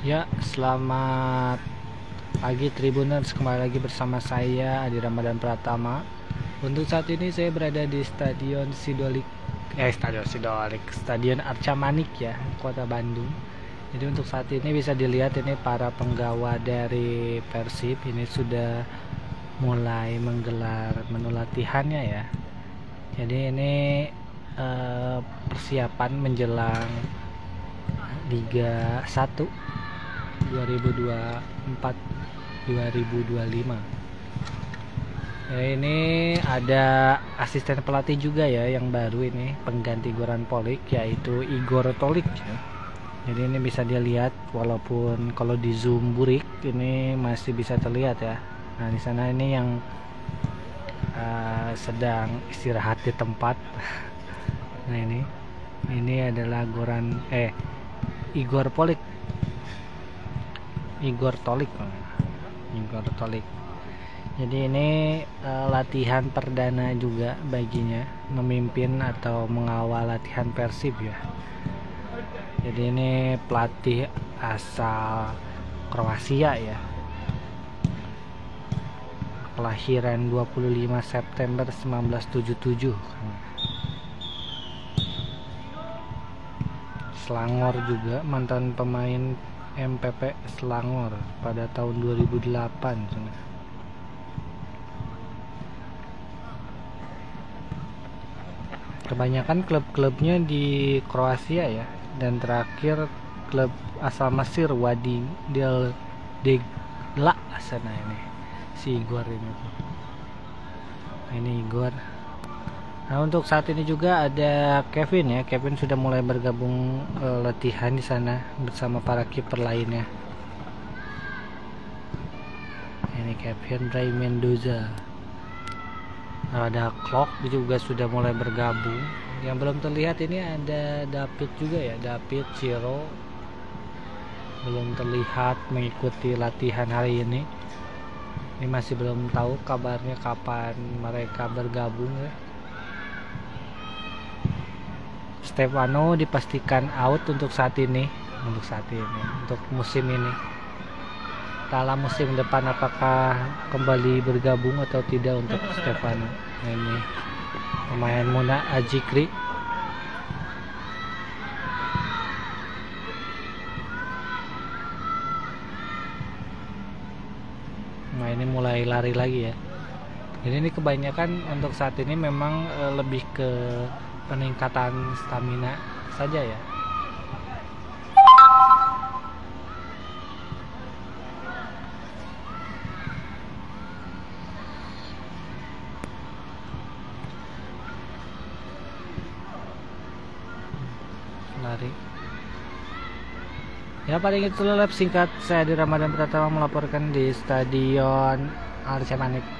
Ya, selamat pagi Tribuners, kembali lagi bersama saya Adi Ramadan Pratama. Untuk saat ini saya berada di Stadion Arca Manik ya, Kota Bandung. Jadi untuk saat ini bisa dilihat ini para penggawa dari Persib ini sudah mulai menggelar menu latihannya ya. Jadi ini persiapan menjelang Liga 1 2024-2025. Ya, ini ada asisten pelatih juga ya yang baru ini, pengganti Goran Polic, yaitu Igor Tolik ya. Jadi ini bisa dilihat walaupun kalau di zoom burik ini masih bisa terlihat ya. Nah, di sana ini yang sedang istirahat di tempat. Nah, ini adalah Igor Tolik. Jadi ini latihan perdana juga baginya, memimpin atau mengawal latihan Persib ya. Jadi ini pelatih asal Kroasia ya, kelahiran 25 September 1977. Selangor juga, mantan pemain MPP Selangor pada tahun 2008. Kebanyakan klub-klubnya di Kroasia ya, dan terakhir klub asal Mesir, Wadi Del Degla sana ini si Igor ini. Nah, ini Igor. Nah, untuk saat ini juga ada Kevin ya. Kevin sudah mulai bergabung latihan di sana bersama para kiper lainnya. Ini Kevin Ray Mendoza. Nah, ada Klok juga sudah mulai bergabung. Yang belum terlihat ini ada David juga ya, David Ciro belum terlihat mengikuti latihan hari ini. Ini masih belum tahu kabarnya kapan mereka bergabung ya. Stefano dipastikan out untuk saat ini, untuk musim ini. Dalam musim depan apakah kembali bergabung atau tidak untuk Stefano. Nah, ini pemain Muna Ajikri. Nah, ini mulai lari lagi ya. Jadi ini kebanyakan untuk saat ini memang lebih ke peningkatan stamina saja ya. Lari. Ya, paling itu lab singkat saya di Ramadan Pratama melaporkan di Stadion Arca Manik.